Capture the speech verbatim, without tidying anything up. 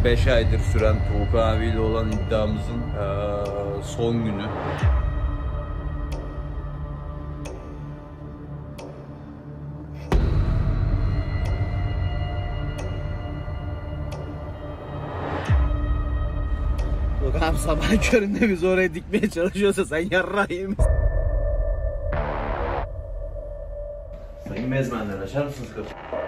beş aydır süren Tuğkan abiyle olan iddiamızın ee, son günü. Tuğkan abi sabah köründe biz oraya dikmeye çalışıyorsa sen yarrağıyım. Sayın mezmenler, açar mısınız kapıyı?